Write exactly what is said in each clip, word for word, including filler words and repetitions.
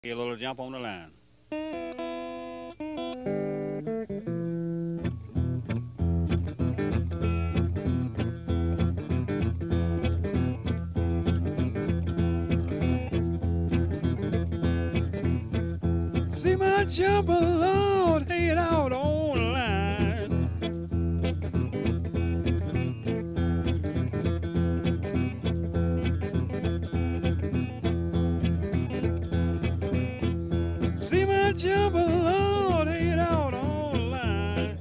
Get a little jump on the line. See my jumper, Lord, head out on the line. See my jumper, Lord, head out on the line.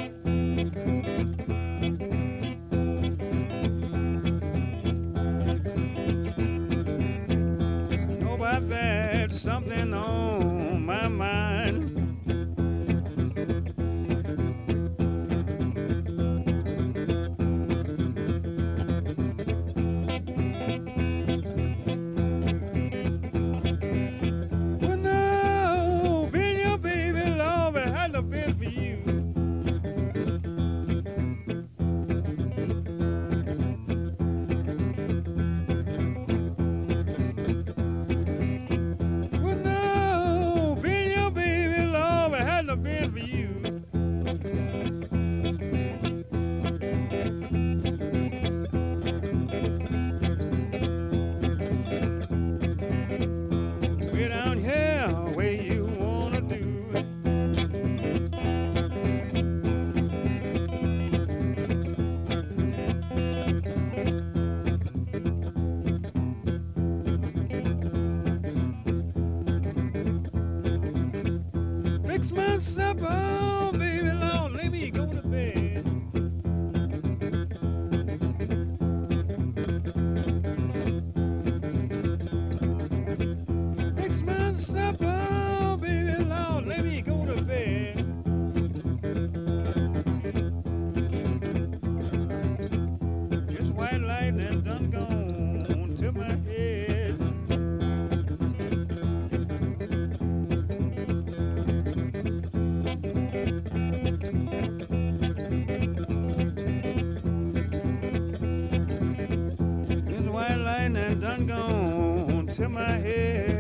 Know about that, something on my mind. Well, no, been your baby, Lord, but it hadn't have been for you. Well, no, been your baby, Lord, but it hadn't have been for you. Way down here, where you wanna do it. Fix my supper, baby, Lord, let me go to bed. Fix my supper, baby, Lord, let me go to bed. This white light that done gone to my head. This white light that done gone to my head.